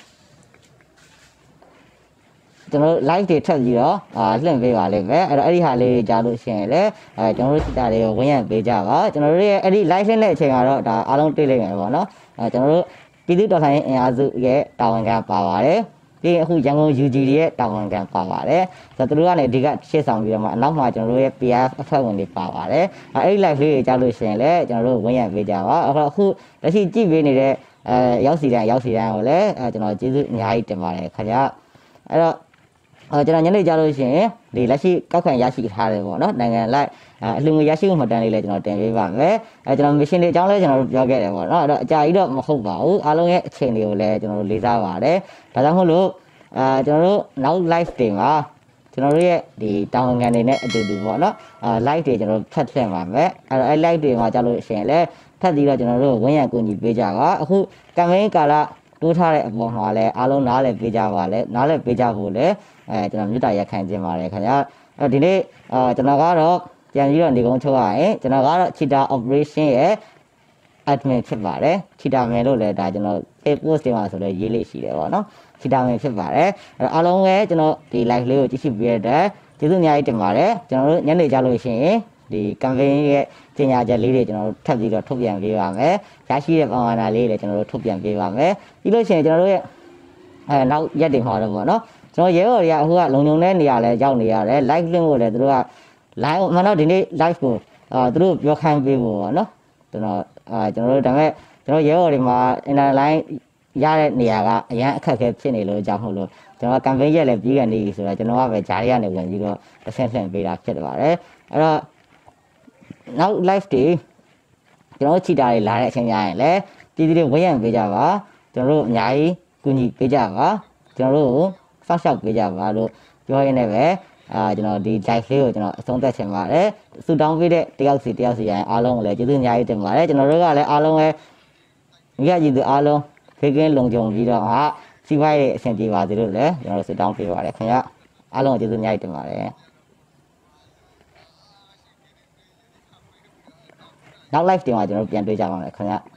ကျွန်တော် live တွေထပ်ပြီးတော့လွှင့်ပေးပါလိမ့်မယ်အဲ့တော့အဲ့ဒီဟာလေးတွေကြားလို့ရှိရင်လည်းကျွန်တော်တို့စစ်တာတွေကိုဝန်းရံပေးကြပါကျွန်တော်တို့ရဲ့အဲ့ဒီ live လေးနဲ့အချိန်ကတော့ဒါအားလုံးတွေ့လိမ့်မယ်ပေါ့နော်ကျွန်တော်တို့ပြည်သူတော်လှန်ရေးအင်အားစုရဲ့တာဝန်ခံပါပါတယ်ပြီးအခုရန်ကုန် UG ရဲ့တာဝန်ခံပါပါတယ်ဆိုတော့သူတို့ကနေဒီကရှေ့ဆောင်ပြီးတော့မှအနောက်မှာကျွန်တော်တို့ရဲ့ PR အဖွဲ့ဝင်တွေပါပါတယ်အဲ့ဒီ live လေးတွေကြားလို့ရှိရင်လည်းကျွန်တော်တို့ဝန်းရံပေးကြပါအခုလက်ရှိကြည့်ပေးနေတဲ့ရောက်စီတိုင်းကိုလည်းကျွန်တော်ကျေးဇူးအများကြီးတင်ပါတယ်ခင်ဗျာအဲ့တော့ကျွန်တော်ညနေကြလို့ရှိရင်ဒီလက်ရှိကောက်ခံရရှိထားတယ်ပေါ့နော်နိုင်ငံလိုက်အလှငွေရရှိမှုမှတ်တမ်းလေးလည်းကျွန်တော်တင်ပေးပါမယ်ကျွန်တော် mission တွေအကြောင်းလည်းကျွန်တော်တို့ပြောခဲ့တယ်ပေါ့နော်အဲ့တော့အကြာကြီးတော့မဟုတ်ပါဘူးအားလုံးရဲ့အချိန်တွေကိုလည်းကျွန်တော်တို့လေးစားပါတယ်ဒါကြောင့်မို့လို့ကျွန်တော်တို့နောက် live တွေမှာကျွန်တော်တို့ရဲ့ဒီတာဝန်ခံတွေနဲ့အတူတူပေါ့နော်live တွေကျွန်တော်တို့ဖတ်ထည့်ပါမယ်အဲ့တော့အဲ့ live တွေမှာကြာလို့ရှိရင်လည်းထပ်ပြီးတော့ကျွန်တော်တို့ဝန်းရံကူညီပေးကြပါအခု campaign ကာလတိုးထားတဲ့အပေါ်မှာလည်းအားလုံးနားလည်ပေးကြပါလေနားလည်ပေးကြဖို့လည်းကျွန်တော်မြတ်တာရက်ခံခြင်းပါတယ်ခင်ဗျာဒီနေ့ကျွန်တော်ကတော့ပြန်ပြီးတော့နေကုန်းချုပ်ရရင်ကျွန်တော်ကတော့ cheetah operation ရဲ့ admin ဖြစ်ပါတယ် cheetah man လို့လည်းဒါကျွန်တော် post တွေမှာဆိုတော့ရေးလေးရှိတယ်ပေါ့နော် cheetah man ဖြစ်ပါတယ်အားလုံးပဲကျွန်တော်ဒီ live လေးကိုကြည့်ရှုပေးရတဲ့ကျေးဇူးအများကြီးတင်ပါတယ်ကျွန်တော်တို့ညနေကြလို့ရှိရင်ဒီ campaign ရဲ့ကြေညာချက်လေးတွေကျွန်တော်တို့ထပ်ပြီးတော့ထုတ်ပြန်ပေးပါမယ်ရရှိတဲ့ပမာဏလေးတွေကျွန်တော်တို့ထုတ်ပြန်ပေးပါမယ်ပြီးလို့ရှိရင်ကျွန်တော်တို့ရဲ့နောက်ရက်တွေမှာတော့ပေါ့နော်ကျွန်တော်ရဲဘော်တွေကအခုကလုံုံတဲ့နေရာလဲရောက်နေရတယ် live link ကိုလည်းသူတို့က live မှန်တော့ဒီနေ့ live ကိုသူတို့ပြောခိုင်းပေးဖို့ပေါ့နော်ကျွန်တော်တို့ဒါပေမဲ့ကျွန်တော်ရဲဘော်တွေမှာ internet line ရတဲ့နေရာကအရင်အခက်အခဲဖြစ်နေလို့ကြောင့်မဟုတ်လို့ကျွန်တော် campaign ရက်လည်းပြီးကနေပြီဆိုတော့ကျွန်တော်ကပဲဂျားတွေကနေဝင်ပြီးတော့တစ်ဆင့်ဆင့်ပေးတာဖြစ်ပါတယ်အဲ့တော့နောက် live တွေကျွန်တော်ချီတာတွေလာတဲ့အချိန်ကျရင်လည်းပြည်သူတွေဝန်းရံပေးကြပါကျွန်တော်တို့အများကြီးကူညီပေးကြပါကျွန်တော်တို့ဆောက်ရှောက်ပေးကြပါလို့ပြောရင်းနဲ့ပဲကျွန်တော်ဒီ live လေးကိုကျွန်တော်အဆုံးသတ်ချင်ပါတယ်ဆူတောင်းပေးတဲ့တယောက်စီရရင်အားလုံးကိုလည်းကျေးဇူးအများကြီးတင်ပါတယ်ကျွန်တော်တို့ကလည်းအားလုံးပဲမြတ်ကြီးသူအားလုံးခေကင်းလုံခြုံပြီးတော့စီးပွားရေးအဆင်ပြေပါစေလို့လည်းကျွန်တော်တို့ဆူတောင်းပေးပါတယ်ခင်ဗျအားလုံးကိုကျေးဇူးအများကြီးတင်ပါတယ်နောက် live တင်မှာကျွန်တော်တို့ပြန်တွေ့ကြပါမယ်ခင်ဗျ